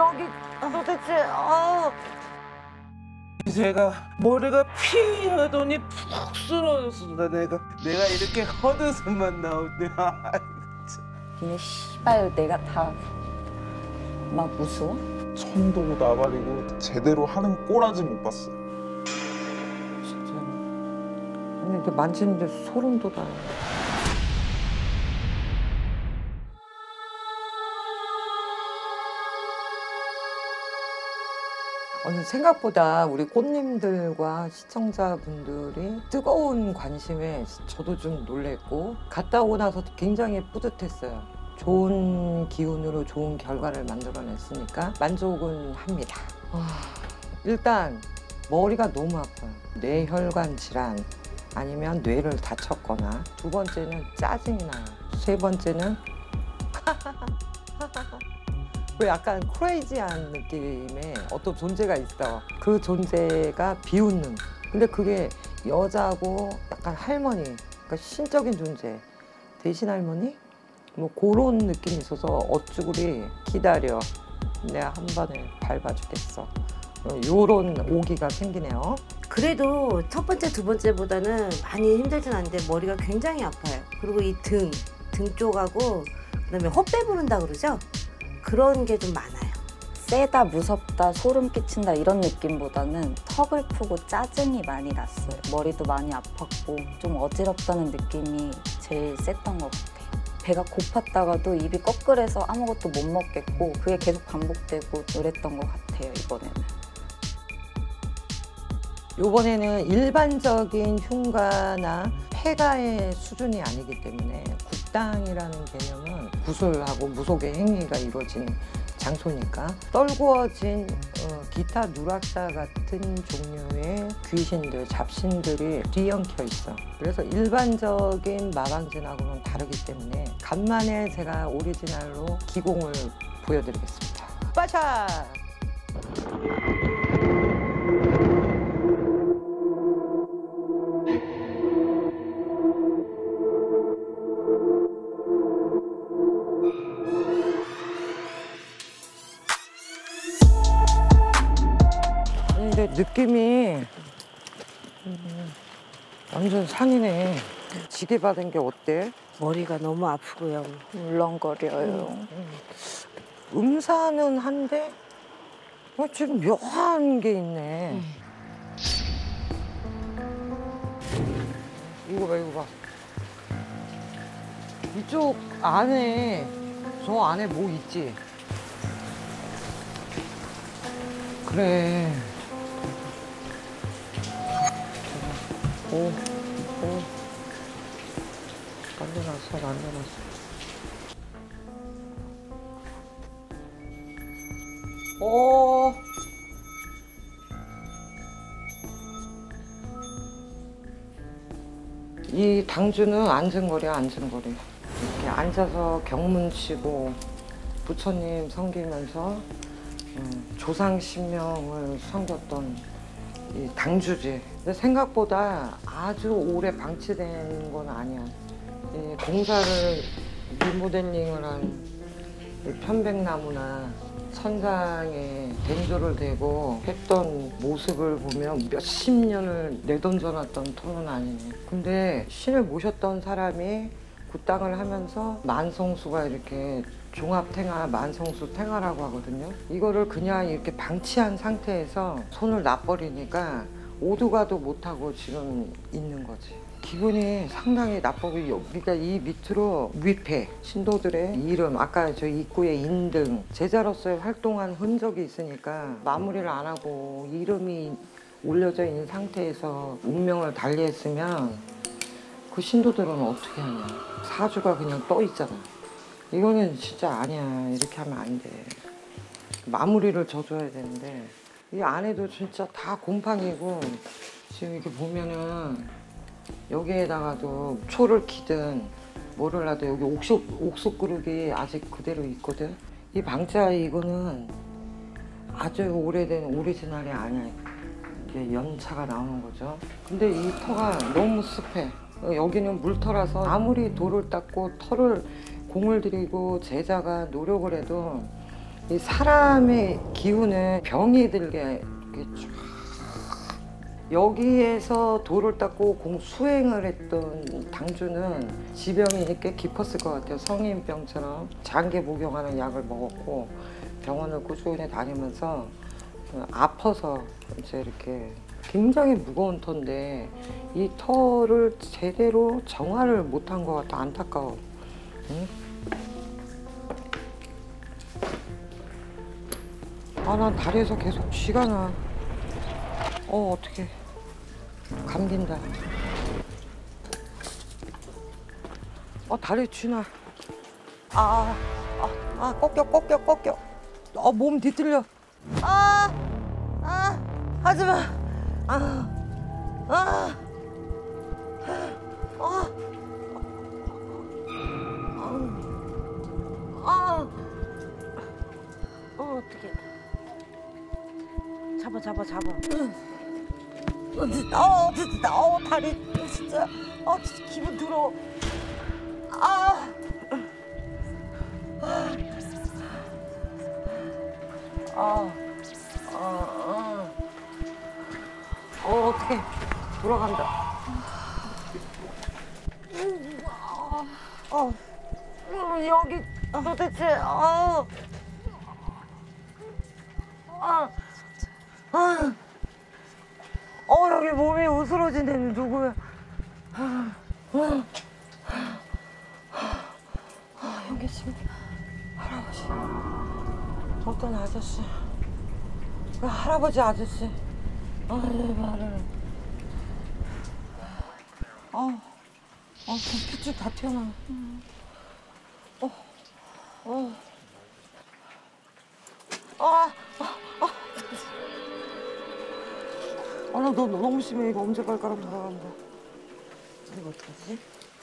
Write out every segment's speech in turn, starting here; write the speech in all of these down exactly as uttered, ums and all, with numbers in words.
여기 도대체 아 제가 머리가 피 하더니 푹 쓰러졌습니다. 내가 내가 이렇게 헛웃음만 나오네. 니네 씨발 내가 다 막 무서워? 천도 나발이고 제대로 하는 꼬라지 못 봤어. 진짜. 아니 근데 만지는데 소름 돋아. 아니 생각보다 우리 꽃님들과 시청자분들이 뜨거운 관심에 저도 좀 놀랬고 갔다 오고 나서 굉장히 뿌듯했어요. 좋은 기운으로 좋은 결과를 만들어냈으니까 만족은 합니다. 아, 일단 머리가 너무 아파요. 뇌혈관 질환 아니면 뇌를 다쳤거나 두 번째는 짜증이 나요. 세 번째는 왜 약간 크레이지한 느낌의 어떤 존재가 있어. 그 존재가 비웃는. 근데 그게 여자고 약간 할머니, 그러니까 신적인 존재. 대신 할머니? 뭐 그런 느낌이 있어서 어쭈구리 기다려. 내가 한 번에 밟아주겠어. 요런 오기가 생기네요. 그래도 첫 번째, 두 번째보다는 많이 힘들진 않은데 머리가 굉장히 아파요. 그리고 이 등, 등 쪽하고 그다음에 헛배 부른다 그러죠? 그런 게 좀 많아요. 세다, 무섭다, 소름 끼친다 이런 느낌보다는 턱을 푸고 짜증이 많이 났어요. 머리도 많이 아팠고 좀 어지럽다는 느낌이 제일 셌던 것 같아요. 배가 고팠다가도 입이 꺼끌해서 아무것도 못 먹겠고 그게 계속 반복되고 그랬던 것 같아요, 이번에는. 이번에는 일반적인 흉가나 폐가의 수준이 아니기 때문에 굿당이라는 개념은 구슬하고 무속의 행위가 이루어진 장소니까 떨구어진 어, 기타 누락사 같은 종류의 귀신들, 잡신들이 뒤엉켜 있어. 그래서 일반적인 마방진하고는 다르기 때문에 간만에 제가 오리지널로 기공을 보여드리겠습니다. 빠샤! 근데 느낌이 완전 산이네. 지게 받은 게 어때? 머리가 너무 아프고요. 울렁거려요. 음산은 한데 어, 지금 묘한 게 있네. 음. 이거 봐, 이거 봐. 이쪽 안에 저 안에 뭐 있지? 그래. 오, 오. 난리났어, 난리났어. 오. 이 당주는 앉은거리야, 앉은거리. 이렇게 앉아서 경문 치고 부처님 섬기면서 조상 신명을 섬겼던 이 당주지. 근데 생각보다 아주 오래 방치된 건 아니야. 이 공사를 리모델링을 한 편백나무나 천장에 댕조를 대고 했던 모습을 보면 몇십 년을 내던져놨던 터는 아니네. 근데 신을 모셨던 사람이 굿당을 하면서 만성수가 이렇게 종합탱화, 만성수 탱화라고 하거든요. 이거를 그냥 이렇게 방치한 상태에서 손을 놔버리니까 오두가도 못하고 지금 있는 거지. 기분이 상당히 나쁘고 여기가 이 밑으로 위패, 신도들의 이름, 아까 저 입구에 인등, 제자로서의 활동한 흔적이 있으니까 마무리를 안 하고 이름이 올려져 있는 상태에서 운명을 달리했으면 그 신도들은 어떻게 하냐. 사주가 그냥 떠 있잖아. 이거는 진짜 아니야. 이렇게 하면 안 돼. 마무리를 져줘야 되는데 이 안에도 진짜 다 곰팡이고 지금 이렇게 보면은 여기에다가도 초를 키든 뭐를 하든 여기 옥수, 옥수 그릇이 아직 그대로 있거든. 이 방자 이거는 아주 오래된 오리지널이 아니야. 이게 연차가 나오는 거죠. 근데 이 터가 너무 습해. 여기는 물터라서 아무리 돌을 닦고 터를 공을 들이고 제자가 노력을 해도 이 사람의 기운은 병이 들게 이렇게 쫙 여기에서 돌을 닦고 공 수행을 했던 당주는 지병이 꽤 깊었을 것 같아요. 성인병처럼 장기 복용하는 약을 먹었고 병원을 꾸준히 다니면서 아파서 이제 이렇게 굉장히 무거운 터인데 이 터를 제대로 정화를 못한 것 같아. 안타까워. 응? 아, 난 다리에서 계속 쥐가 나. 어, 어떡해. 감긴다. 어, 다리에 쥐 나. 아, 아, 아, 꺾여, 꺾여, 꺾여. 어, 몸 뒤틀려. 아, 아, 하지 마. 아, 아, 아, 아, 어 어떡해. 잡아 잡아 잡아. 어, 진짜, 어, 진짜, 어, 다리, 진짜, 어, 진짜 기분 더러워. 아, 아, 아, 아, 어, 어떡해. 돌아간다. 어, 음, 여기 도대체, 어, 아, 아. 어, 여기 몸이 으스러진 데는 누구야? 아, 아, 아, 여기 지금 할아버지. 어떤 아저씨. 그 할아버지 아저씨. 아, 내 말을. 아, 아, 피줄 다 튀어나와. 어, 어. 아, 아, 아. 아, 나 너 너무 심해. 이거 엄지 발가락 돌아간다. 이거 어떡하지?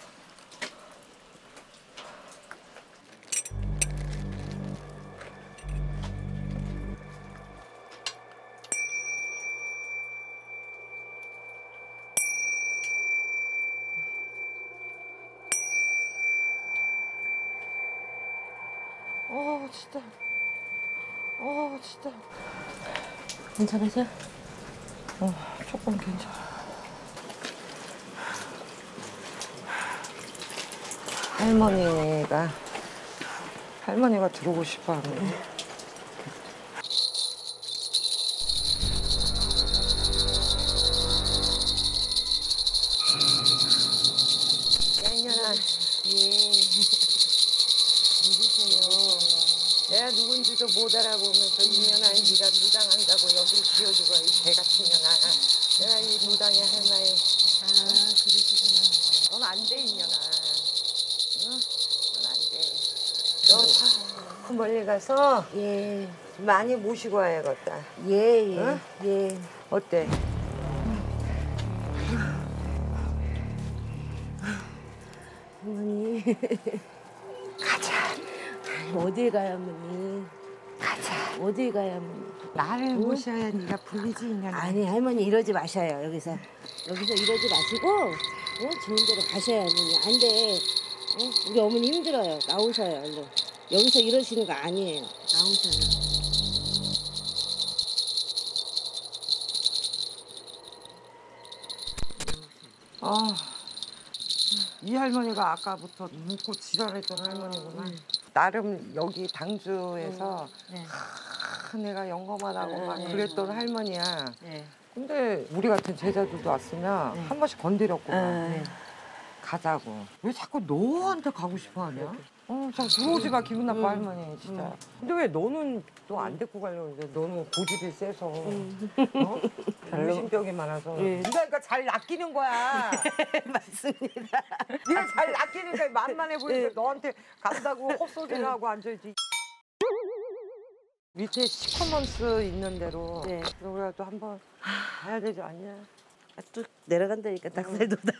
어, 진짜. 어, 진짜. 괜찮으세요? 어, 조금 괜찮아. 할머니가 할머니가 들어오고 싶어 하는데. 양년아, 예. 누구세요? 내가 누군지도 못 알아보면서 이년아, 네가 무당한다고 여기를 지어주고 이 개같은 년아. 내가 이 무당의 할머니. 아 그러시구나. 넌 안 돼, 이년아. 응? 넌 안 돼. 너 다 멀리 가서 예. 많이 모시고 와야겠다. 예, 예, 응? 예. 어때? 어머니. 가자. 어딜 가요, 어머니? 가자. 어딜 가요, 어머니? 나를 모셔야 네가 불리지, 이년아. 아니, 할머니 이러지 마셔요, 여기서. 여기서 이러지 마시고, 어? 좋은 데로 가셔요, 어머니. 안 돼. 어? 우리 어머니 힘들어요. 나오셔요, 얼른. 여기서 이러시는 거 아니에요. 나오셔요. 아, 이 할머니가 아까부터 묻고 지랄했던 할머니구나. 나름 여기 당주에서 네. 하, 내가 영검하다고 네, 막 네. 그랬던 할머니야. 네. 근데 우리 같은 제자들도 왔으면 네. 한 번씩 건드렸구만. 네. 가자고. 왜 자꾸 너한테 가고 싶어 하냐? 어, 자 들어오지 마, 기분 나빠, 할머니, 진짜. 음. 근데 왜 너는 또 안 데리고 가려고 그래? 너는 고집이 세서. 음. 어? 의심병이 많아서. 네. 네가 그러니까 잘 낚이는 거야. 맞습니다. 네가 잘 낚이니까 만만해 보이니까 네. 너한테 간다고 헛소리를 하고 앉아있지. 밑에 시커먼스 있는 대로 네. 우리가 한번 가야 되지 않냐? 아, 또 내려간다니까 닭살도다.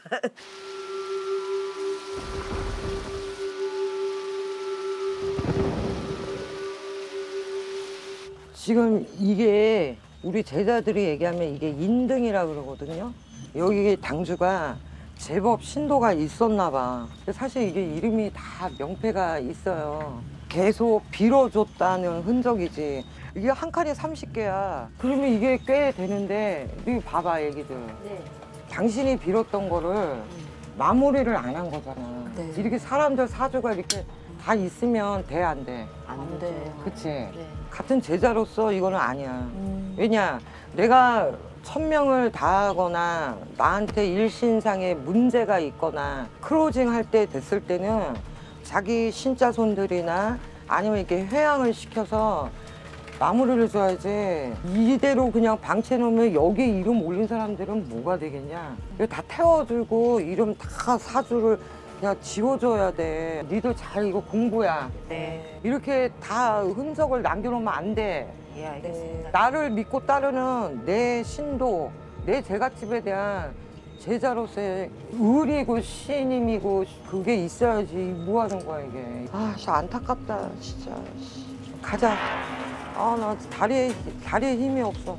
지금 이게 우리 제자들이 얘기하면 이게 인등이라 그러거든요. 여기 당주가 제법 신도가 있었나 봐. 근데 사실 이게 이름이 다 명패가 있어요. 계속 빌어줬다는 흔적이지. 이게 한 칸이 삼십 개야. 그러면 이게 꽤 되는데 이 봐봐 애기들. 네. 당신이 빌었던 거를 마무리를 안 한 거잖아. 네. 이렇게 사람들 사주가 이렇게 다 있으면 돼, 안 돼? 안 돼요. 그치? 네. 같은 제자로서 이거는 아니야. 음. 왜냐, 내가 천명을 다하거나 나한테 일신상에 문제가 있거나 크로징 할 때 됐을 때는 자기 신자손들이나 아니면 이렇게 회양을 시켜서 마무리를 줘야지. 이대로 그냥 방치해 놓으면 여기 이름 올린 사람들은 뭐가 되겠냐. 이거 다 태워들고 이름 다 사주를 그냥 지워줘야 돼. 니들 잘 이거 공부야. 네. 이렇게 다 흔적을 남겨놓으면 안 돼. 예, 알겠습니다. 나를 믿고 따르는 내 신도, 내 제갓집에 대한 제자로서의 의리고 신임이고 그게 있어야지. 뭐 하는 거야 이게. 아, 진짜 안타깝다 진짜. 가자. 아, 나 다리에 다리에 힘이 없어.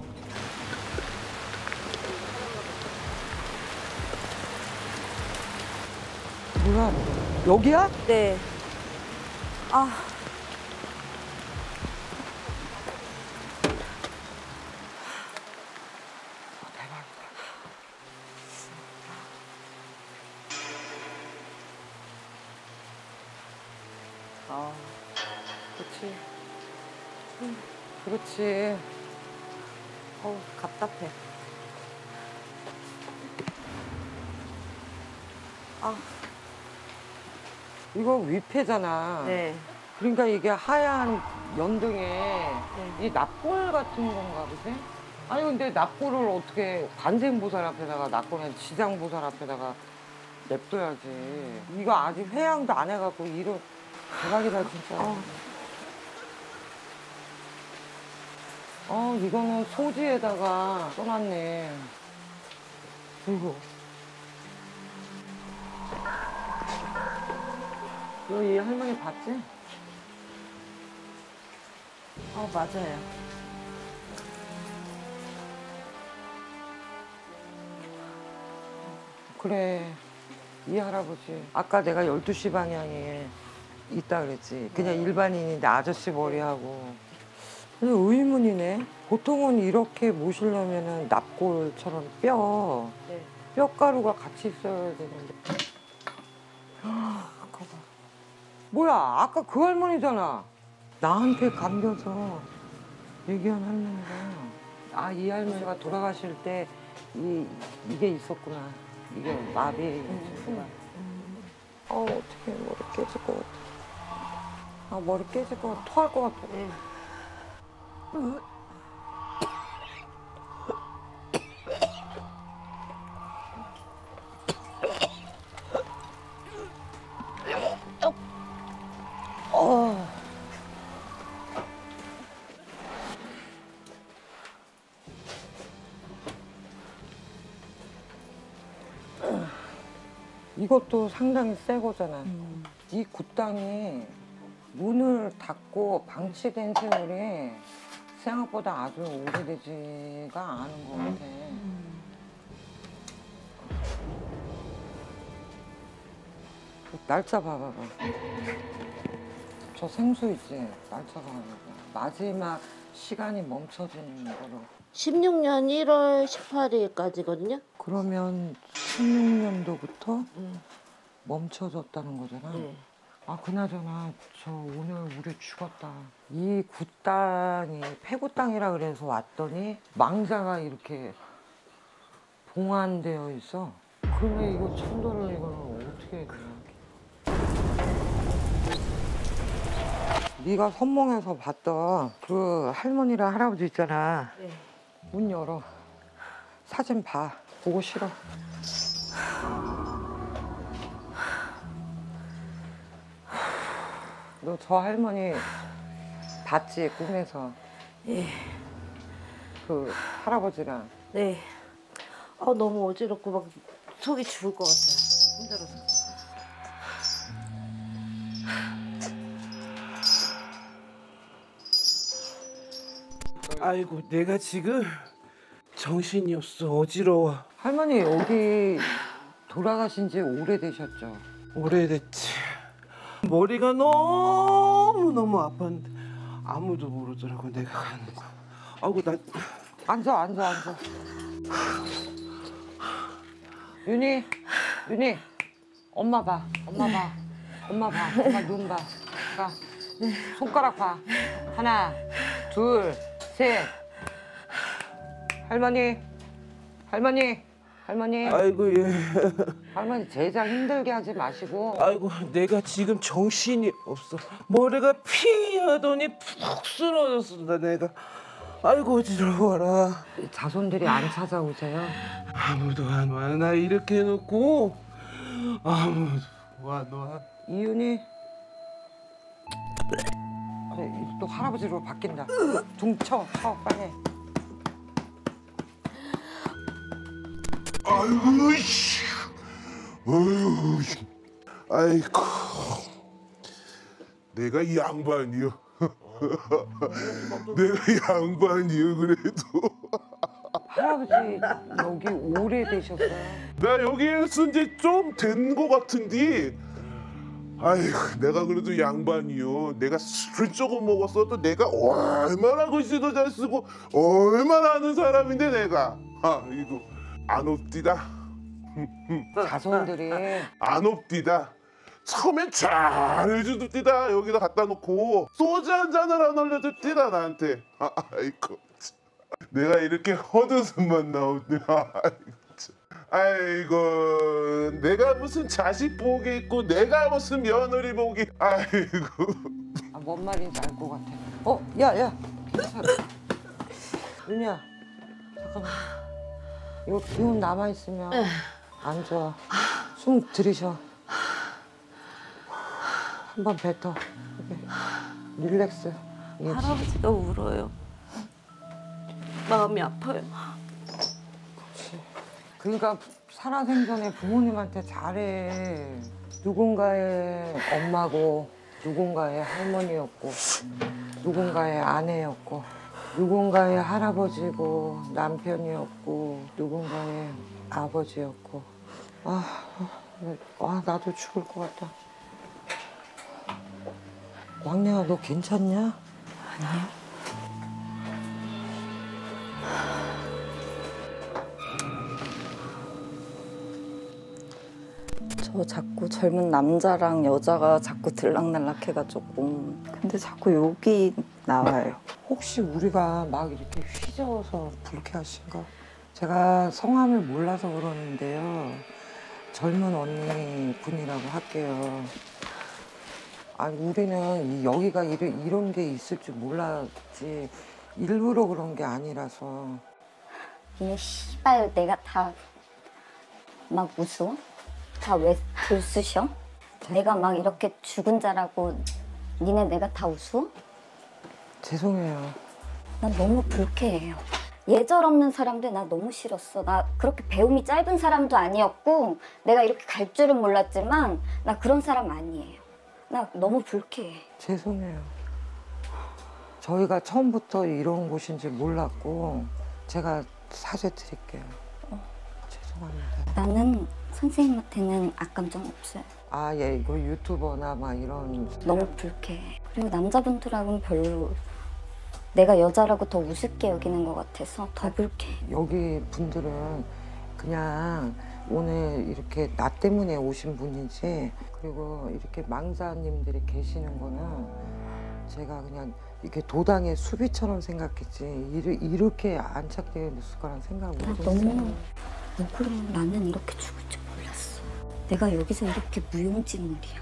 뭐야? 여기야? 네. 아. 아, 그렇지. 그렇지. 어우, 답답해. 아. 이거 위패잖아. 네. 그러니까 이게 하얀 연등에 이 납골 같은 건가 보세? 아니 근데 납골을 어떻게 관세음보살 앞에다가 납골은 지장보살 앞에다가 냅둬야지. 이거 아직 회양도 안 해갖고 이런 대박이다 진짜. 어, 어 이거는 소지에다가 써놨네. 이거. 너 이 할머니 봤지? 어, 맞아요. 그래, 이 할아버지. 아까 내가 열두 시 방향에 있다 그랬지. 그냥 일반인인데 아저씨 머리하고. 근데 의문이네. 보통은 이렇게 모시려면은 납골처럼 뼈, 네. 뼈가루가 같이 있어야 되는데. 아까 봐. 뭐야, 아까 그 할머니잖아. 나한테 감겨서 얘기한 할머니가. 아, 이 할머니가 돌아가실 때 이, 이게 있었구나. 이게 마비 수가. 어, 어떻게 머리 깨질 것 같아. 아, 머리 깨질 것 같아. 토할 것 같아. 네. 어. 이것도 상당히 새 거잖아. 음. 이 굿당이 문을 닫고 방치된 세월이 생각보다 아주 오래되지가 않은 것 같아. 날짜 봐봐봐. 저 생수 있지? 날짜 봐봐봐. 마지막 시간이 멈춰진 거로. 십육 년 일월 십팔일까지거든요. 그러면 십육 년도부터 음. 멈춰졌다는 거잖아. 네. 아, 그나저나 저 오늘 우리 죽었다. 이 굿땅이 폐굿땅이라 그래서 왔더니 망자가 이렇게 봉안되어 있어. 그러면 이거 천도를 이거는 어떻게 해? 네가 선몽에서 봤던 그 할머니랑 할아버지 있잖아. 네. 문 열어. 사진 봐. 보고 싫어. 너 저 할머니 봤지? 꿈에서. 예. 그 할아버지랑. 네. 아, 너무 어지럽고 막 속이 죽을 것 같아요. 힘들어서. 아이고 내가 지금 정신이 없어. 어지러워. 할머니 여기 돌아가신 지 오래되셨죠? 오래됐지. 머리가 너무 너무 아팠는데 아무도 모르더라고 내가 가는 거. 아이고 나 앉아 앉아 앉아. 윤희 윤희 엄마 봐 엄마 봐 엄마 봐 엄마 눈 봐. 가 손가락 봐. 하나 둘 셋. 할머니 할머니 할머니 아이고 예. 할머니 제자 힘들게 하지 마시고. 아이고 내가 지금 정신이 없어. 머리가 피하더니 푹 쓰러졌어 내가. 아이고 어지러워라. 자손들이 안 찾아오세요? 아무도 안 와. 나 이렇게 해놓고 아무도 안 와. 이윤이 그래, 또 할아버지로 바뀐다. 둥쳐 쳐 빨리. 아이고 씨. 어휴. 아이고. 내가 이 양반이요. 내가 이 양반이요 그래도. 할아버지 여기 오래 되셨어요? 나 여기에 쓴 지 좀 된 거 같은데. 아이고 내가 그래도 양반이요. 내가 술을 조금 먹었어도 내가 얼마나 글씨도 잘 쓰고 얼마나 아는 사람인데 내가. 아이고 안 옵디다. 자손들이 안 옵디다. 처음엔 잘해주듯디다. 여기다 갖다 놓고 소주 한 잔을 안 올려줬디다 나한테. 아, 아이고 참. 내가 이렇게 헛웃음만 나오네. 아이고 참. 아이고 내가 무슨 자식 복이 있고 내가 무슨 며느리 복이. 아이고. 아, 뭔 말인지 알 것 같아. 어, 야, 야, 괜찮아. 윤희야, 잠깐만. 이거 기운 남아 있으면 안 좋아. 숨 들이셔. 한 번 뱉어. 이렇게. 릴렉스. 이게 할아버지가 울어요. 마음이 아파요. 그러니까 살아생전에 부모님한테 잘해. 누군가의 엄마고, 누군가의 할머니였고, 누군가의 아내였고, 누군가의 할아버지고, 남편이었고, 누군가의 아버지였고. 아, 아 나도 죽을 것 같다. 왕녀야, 너 괜찮냐? 아니요. 저 자꾸 젊은 남자랑 여자가 자꾸 들락날락 해가지고 근데 자꾸 욕이 나와요. 혹시 우리가 막 이렇게 휘저어서 불쾌하신가? 제가 성함을 몰라서 그러는데요. 젊은 언니 분이라고 할게요. 아니 우리는 이- 여기가 이런, 이런 게 있을 줄 몰랐지. 일부러 그런 게 아니라서. 이 씨발 내가 다 막 웃어? 다 왜 들쑤셔? 내가 막 이렇게 죽은 자라고 니네 내가 다 웃어? 죄송해요. 난 너무 불쾌해요. 예절 없는 사람들 나 너무 싫었어. 나 그렇게 배움이 짧은 사람도 아니었고 내가 이렇게 갈 줄은 몰랐지만 나 그런 사람 아니에요. 나 너무 불쾌해. 죄송해요. 저희가 처음부터 이런 곳인지 몰랐고 제가 사죄드릴게요. 죄송합니다. 나는 선생님한테는 악감정 없어요. 아, 예, 이거 유튜버나 막 이런. 너무 불쾌해. 그리고 남자분들하고는 별로 내가 여자라고 더 우습게 여기는 것 같아서 더 불쾌해. 여기 분들은 그냥 오늘 이렇게 나 때문에 오신 분이지, 그리고 이렇게 망자님들이 계시는 거는 제가 그냥 이렇게 도당의 수비처럼 생각했지 이르, 이렇게 안착되어 있을 거란 생각을 나 못했어요. 너무 억울해. 나는 이렇게 죽을 줄 몰랐어. 내가 여기서 이렇게 무용지물이야.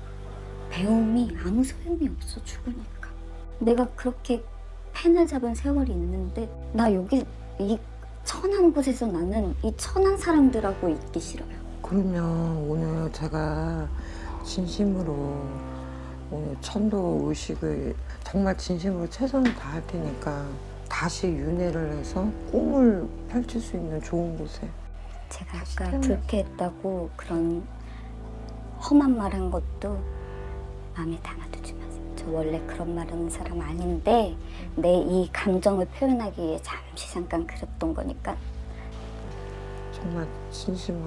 배움이 아무 소용이 없어 죽으니까. 내가 그렇게 펜을 잡은 세월이 있는데 나 여기 이 천한 곳에서 나는 이 천한 사람들하고 있기 싫어요. 그러면 오늘 제가 진심으로 오늘 천도 의식을 정말 진심으로 최선을 다할 테니까 다시 윤회를 해서 꿈을 펼칠 수 있는 좋은 곳에. 제가 아까 불쾌했다고 그런 험한 말 한 것도 마음에 담아두지 마세요. 저 원래 그런 말 하는 사람 아닌데 내 이 감정을 표현하기 위해 잠시 잠깐 그랬던 거니까. 정말 진심으로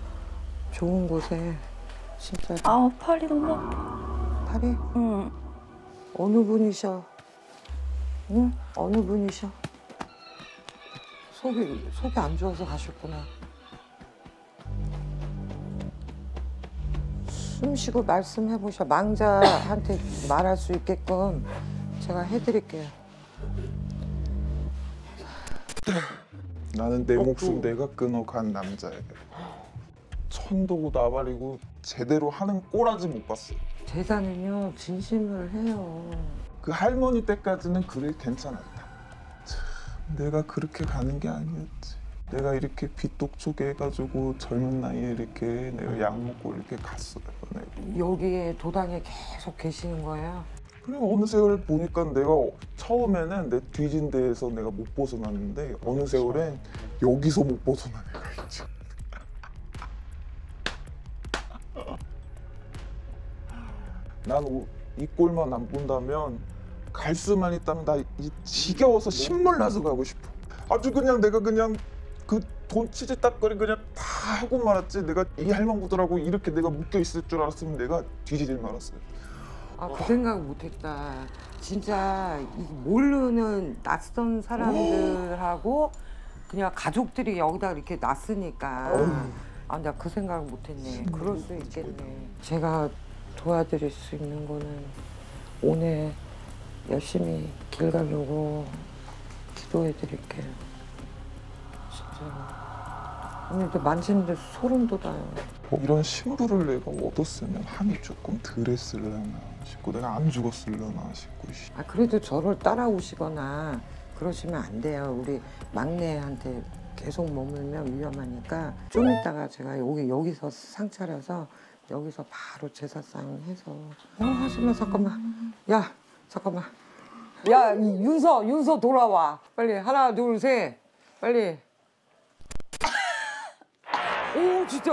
좋은 곳에 진짜. 아 팔이 너무 아파. 팔이? 응. 어느 분이셔? 응? 어느 분이셔? 속이 속이 안 좋아서 가셨구나. 숨 쉬고 말씀해 보셔. 망자한테 말할 수 있게끔 제가 해드릴게요. 나는 내 목숨 내가 끊어간 남자야. 천도고 나발이고 제대로 하는 꼬라지 못 봤어. 제사는요 진심을 해요. 그 할머니 때까지는 그래 괜찮았다. 참, 내가 그렇게 가는 게 아니었지. 내가 이렇게 빚독촉해 해가지고 젊은 나이에 이렇게 내가 약 먹고 이렇게 갔어요. 내가. 여기에 도당에 계속 계시는 거예요? 그리고 어느 세월 보니까 내가 처음에는 내 뒤진 데에서 내가 못 벗어났는데 어느 세월엔 여기서 못 벗어나 내가 이제. 난 이 꼴만 안 본다면 갈 수만 있다면 나 이 지겨워서 신물 나서 가고 싶어. 아주 그냥 내가 그냥 그 돈 치지딱거리 그냥 다 하고 말았지. 내가 이 할망구들하고 이렇게 내가 묶여 있을 줄 알았으면 내가 뒤지질 말았어요. 아, 그 생각 못했다. 진짜 이 모르는 낯선 사람들하고 그냥 가족들이 여기다 이렇게 놨으니까 아, 나 그 생각 못했네. 그럴 수 있겠네. 제가 도와드릴 수 있는 거는 오늘 열심히 길 가려고 기도해 드릴게요. 진짜. 오늘도 만지는데 소름 돋아요. 이런 신부를 내가 얻었으면 한이 조금 덜 했을려나 싶고 내가 안 죽었을려나 싶고. 아, 그래도 저를 따라오시거나 그러시면 안 돼요. 우리 막내한테 계속 머물면 위험하니까 좀 이따가 제가 여기 여기서 상 차려서 여기서 바로 제사상 해서 어 하지마. 잠깐만. 야 잠깐만. 야 이 윤서 윤서 돌아와. 빨리 하나 둘 셋 빨리. 오 진짜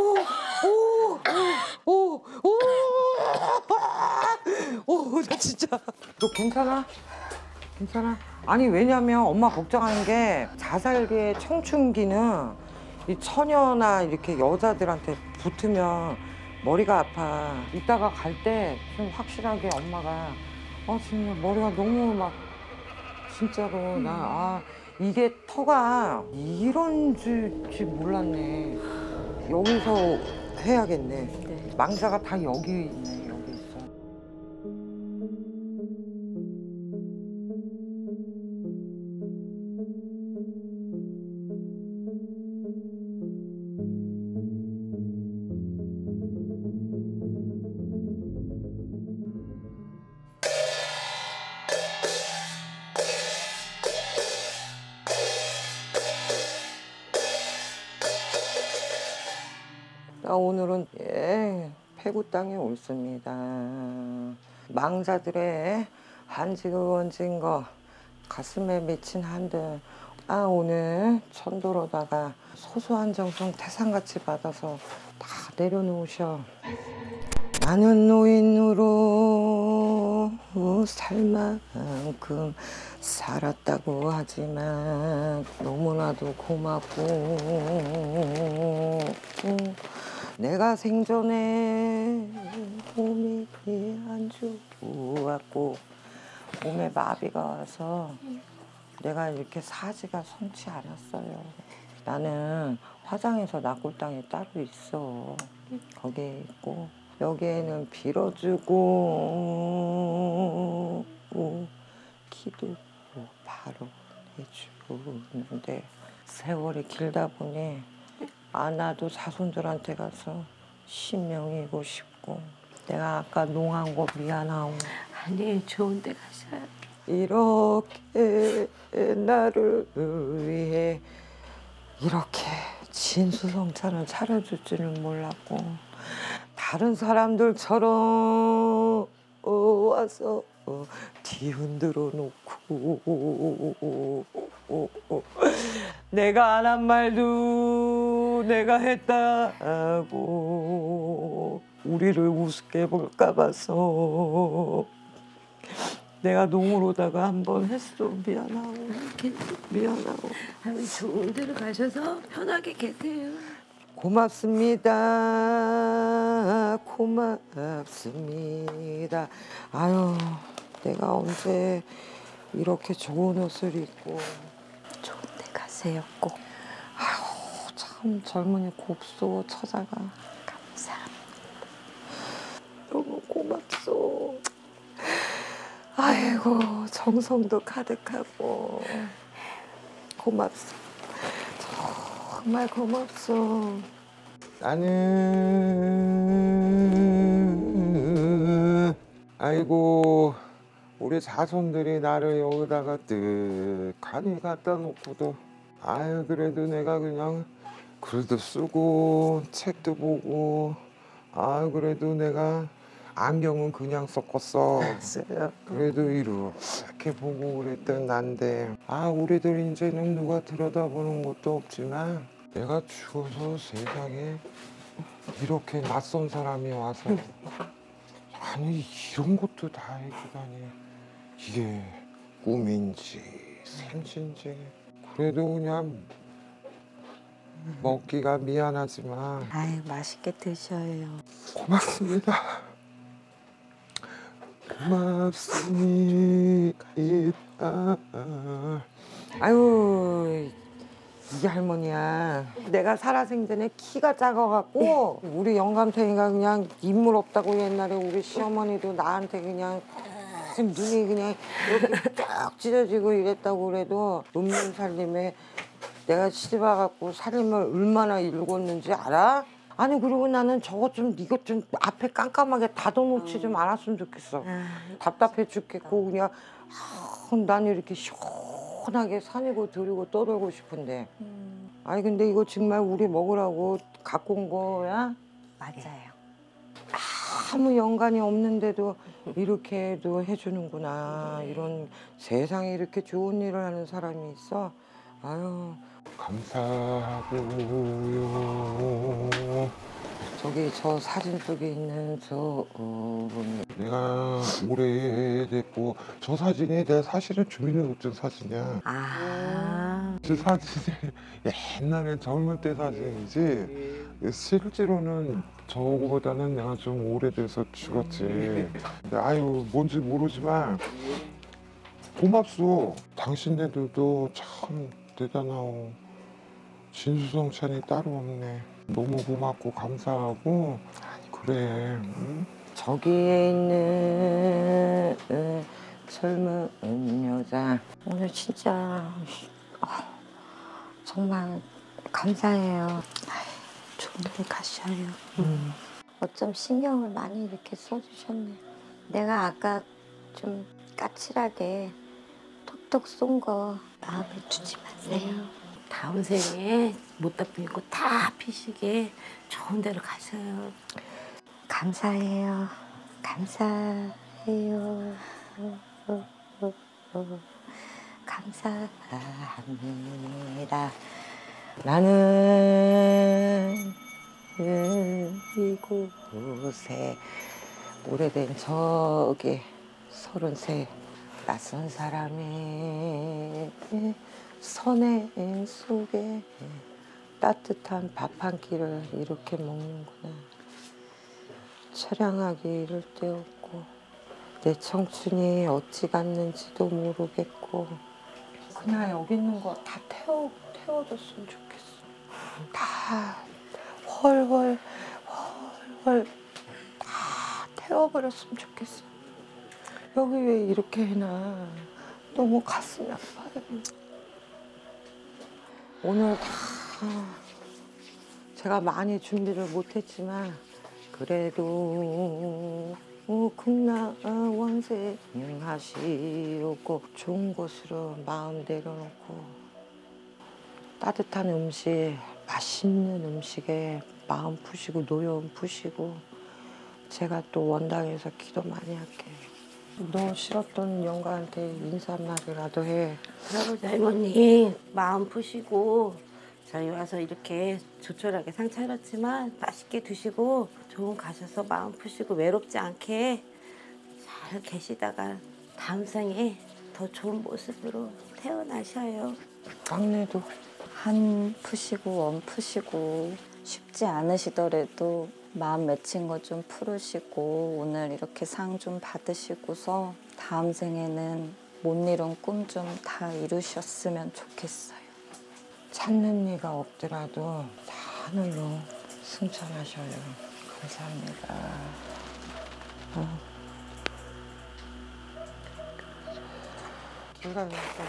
오오오오오나 진짜. 너 괜찮아? 괜찮아? 아니 왜냐면 엄마 걱정하는 게 자살기의 청춘기는 이 처녀나 이렇게 여자들한테 붙으면 머리가 아파. 이따가 갈 때 좀 확실하게 엄마가 아 진짜 머리가 너무 막 진짜로 나 아 이게 터가 이런 줄지 몰랐네. 여기서 해야겠네. 네. 망자가 다 여기 있네. 여기 있어. 나 오늘은 예, 폐구 땅에 옳습니다. 망자들의 한지그 원진 거 가슴에 맺힌 한들 아 오늘 천도로다가 소소한 정성 태산같이 받아서 다 내려놓으셔. 나는 노인으로 살 만큼 살았다고 하지만 너무나도 고맙고 내가 생전에 몸이 안 좋았고 몸에 마비가 와서 내가 이렇게 사지가 성치 않았어요. 나는 화장해서 낙골당에 따로 있어. 거기에 있고 여기에는 빌어주고 기도 바로 해주는데 세월이 길다 보니 아 나도 자손들한테 가서 신명이고 싶고 내가 아까 농한 거 미안하고 아니 좋은 데 가셔야 돼. 이렇게 나를 위해 이렇게 진수성찬을 차려줄 줄은 몰랐고 다른 사람들처럼 와서 뒤흔들어 놓고 내가 안 한 말도 내가 했다고 우리를 우습게 볼까 봐서 내가 농으로다가 한번 했어. 미안하고 미안하고. 아니 좋은 데로 가셔서 편하게 계세요. 고맙습니다. 고맙습니다. 아유 내가 언제 이렇게 좋은 옷을 입고 좋은 데 가세요, 꼭. 아휴, 참 젊은이 곱소 처자가. 감사합니다. 너무 고맙소. 아이고, 정성도 가득하고 고맙소. 정말 고맙소. 나는 아이고 우리 자손들이 나를 여기다가 뜩하니 갖다 놓고도 아유 그래도 내가 그냥 글도 쓰고 책도 보고 아유 그래도 내가 안경은 그냥 썼겠어. 그래도 이렇게 보고 그랬던 난데 아 우리들 이제는 누가 들여다보는 것도 없지만 내가 죽어서 세상에 이렇게 낯선 사람이 와서 아니 이런 것도 다 해주다니 이게 꿈인지 생신지 그래도 그냥 먹기가 미안하지만 아유, 맛있게 드셔요. 고맙습니다. 고맙습니다. 아유, 이 할머니야. 내가 살아생전에 키가 작아갖고 우리 영감탱이가 그냥 인물 없다고 옛날에 우리 시어머니도 나한테 그냥 눈이 그냥 이렇게 쫙 찢어지고 이랬다고 그래도 없는 살림에 내가 시집 와갖고 살림을 얼마나 일궜는지 알아? 아니 그리고 나는 저것 좀 이것 좀 앞에 깜깜하게 닫아놓지 좀 않았으면 좋겠어. 답답해 죽겠고 그냥 아, 난 이렇게 시원하게 산이고 들이고 떠돌고 싶은데 아니 근데 이거 정말 우리 먹으라고 갖고 온 거야? 맞아요. 아무 연관이 없는데도 이렇게도 해주는구나. 이런 세상에 이렇게 좋은 일을 하는 사람이 있어. 아유 감사하고요. 저기 저 사진 속에 있는 저 어, 내가 오래됐고 저 사진이 내 사실은 주민등록증 사진이야. 아, 그 사진이 옛날에 젊을 때 사진이지 실제로는 저거보다는 내가 좀 오래돼서 죽었지. 근데 아유 뭔지 모르지만 고맙소. 당신네들도 참 대단하고 진수성찬이 따로 없네. 너무 고맙고 감사하고 그래. 응? 저기에 있는 음, 젊은 여자 오늘 진짜 어, 정말 감사해요. 좋은 데 가셔요. 음. 어쩜 신경을 많이 이렇게 써주셨네. 내가 아까 좀 까칠하게 톡톡 쏜 거 마음에 두지 마세요. 다음 생에 못다 피고 다 피시게 좋은 데로 가세요. 감사해요. 감사해요. 감사합니다. 나는 이곳에 오래된 저기 서른세 낯선 사람의 선행 속에 따뜻한 밥 한 끼를 이렇게 먹는구나. 처량하기 이를 데 없고 내 청춘이 어찌 갔는지도 모르겠고 그냥 여기 있는 거 다 태워, 태워줬으면 좋겠어. 다 훨훨 훨훨 다 태워버렸으면 좋겠어. 여기 왜 이렇게 해놔. 너무 가슴이 아파요. 오늘 다 제가 많이 준비를 못했지만 그래도 국나 원생하시옵고 좋은 곳으로 마음 내려놓고 따뜻한 음식, 맛있는 음식에 마음 푸시고 노여움 푸시고 제가 또 원당에서 기도 많이 할게요. 너 싫었던 영가한테 인사 한마디라도 해. 할아버지 할머니 마음 푸시고 저희 와서 이렇게 조촐하게 상 차렸지만 맛있게 드시고 좋은 가셔서 마음 푸시고 외롭지 않게 잘 계시다가 다음 생에 더 좋은 모습으로 태어나셔요. 막내도 한 푸시고 원 푸시고 쉽지 않으시더라도 마음 맺힌 거 좀 풀으시고 오늘 이렇게 상 좀 받으시고서 다음 생에는 못 이룬 꿈 좀 다 이루셨으면 좋겠어요. 찾는 이가 없더라도 다 하늘로 승천하셔요. 감사합니다. 어. 길가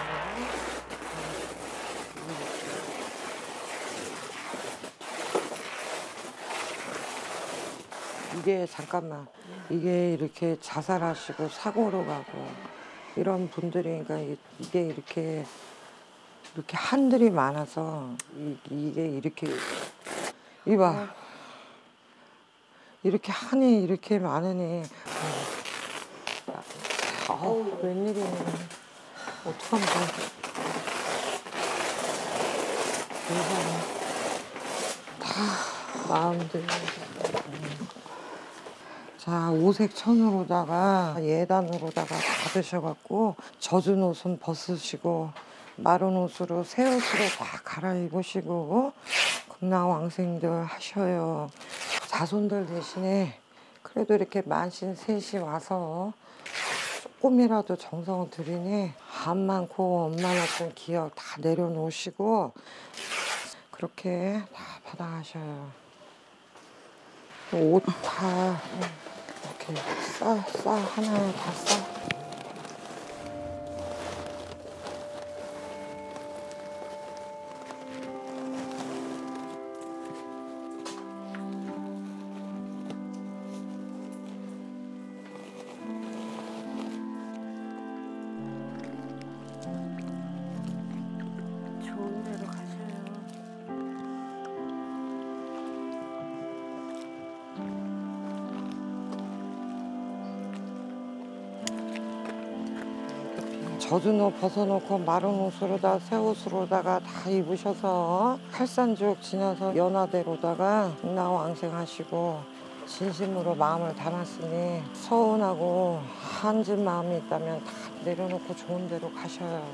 이게 잠깐만 이게 이렇게 자살하시고 사고로 가고 이런 분들이 그러니까 이게, 이게 이렇게 이렇게 한들이 많아서 이, 이게 이렇게 이봐 이렇게 한이 이렇게 많으니 아우 웬일이야 어떡하면 다 마음들 자 오색 천으로다가 예단으로다가 받으셔갖고 젖은 옷은 벗으시고 마른 옷으로 새 옷으로 다 갈아입으시고 금나왕생들 하셔요. 자손들 대신에 그래도 이렇게 만신 셋이 와서 조금이라도 정성을 들이니 안 많고 엄마 같은 기억 다 내려놓으시고 그렇게 다 받아가셔요. 옷 다 이렇게 싸, 싸 하나에 다 싸. 좋은 데로 가셔요. 젖은 옷 벗어놓고 마른 옷으로다 새 옷으로다가 다 입으셔서 칼산죽 지나서 연화대로다가 금나왕생하시고 진심으로 마음을 담았으니 서운하고 한진 마음이 있다면 다 내려놓고 좋은 데로 가셔요.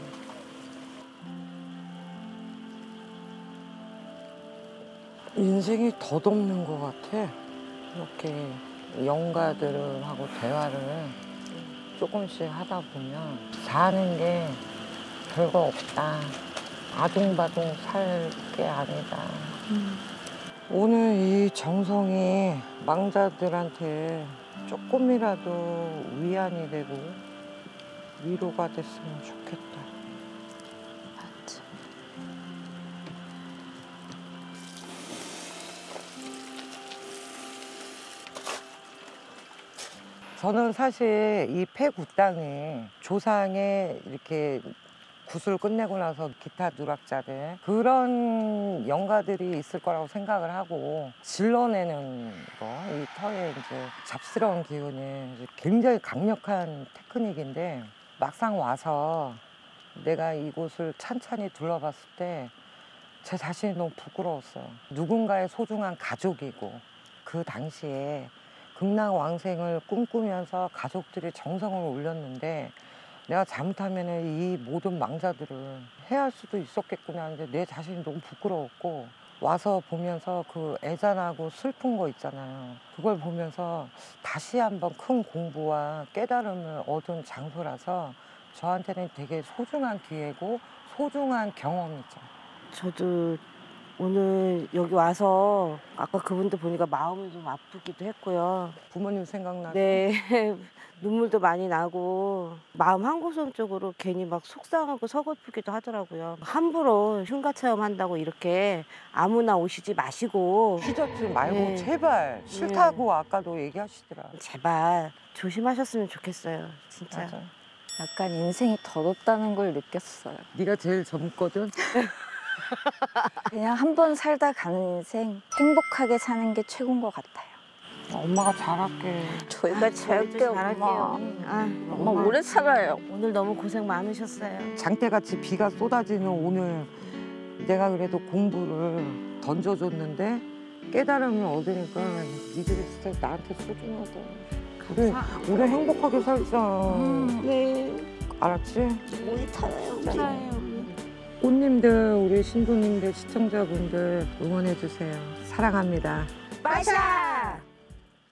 인생이 덧없는 것 같아. 이렇게 영가들하고 대화를 조금씩 하다 보면 사는 게 별거 없다. 아둥바둥 살 게 아니다. 음. 오늘 이 정성이 망자들한테 조금이라도 위안이 되고 위로가 됐으면 좋겠다. 맞지. 저는 사실 이 폐구땅이 조상의 이렇게 굿을 끝내고 나서 기타 누락자들 그런 영가들이 있을 거라고 생각을 하고 질러내는 거, 이 털의 이제 잡스러운 기운이 굉장히 강력한 테크닉인데 막상 와서 내가 이곳을 찬찬히 둘러봤을 때 제 자신이 너무 부끄러웠어요. 누군가의 소중한 가족이고 그 당시에 금나왕생을 꿈꾸면서 가족들이 정성을 올렸는데 내가 잘못하면 이 모든 망자들을 해할 수도 있었겠구나 하는데 내 자신이 너무 부끄러웠고 와서 보면서 그 애잔하고 슬픈 거 있잖아요. 그걸 보면서 다시 한번 큰 공부와 깨달음을 얻은 장소라서 저한테는 되게 소중한 기회고 소중한 경험이죠. 저도 오늘 여기 와서 아까 그분들 보니까 마음이 좀 아프기도 했고요. 부모님 생각나고 네. 눈물도 많이 나고 마음 한구석 쪽으로 괜히 막 속상하고 서글프기도 하더라고요. 함부로 흉가 체험한다고 이렇게 아무나 오시지 마시고 휘젓지 말고 네. 제발 싫다고 아까도 얘기하시더라. 제발 조심하셨으면 좋겠어요. 진짜. 맞아. 약간 인생이 더럽다는 걸 느꼈어요. 네가 제일 젊거든. 그냥 한 번 살다 가는 인생 행복하게 사는 게 최고인 것 같아요. 엄마가 잘할게. 저희가 잘할게요, 엄마. 아, 엄마 오래 살아요. 오늘 너무 고생 많으셨어요. 장대같이 비가 쏟아지는 오늘 내가 그래도 공부를 던져줬는데 깨달음을 얻으니까 니들이 진짜 나한테 소중하다. 우리, 우리 행복하게 살자. 음. 네. 알았지? 우리 살아요. 감사해요. 꽃님들, 우리 신부님들, 시청자분들 응원해주세요. 사랑합니다. 빠샤!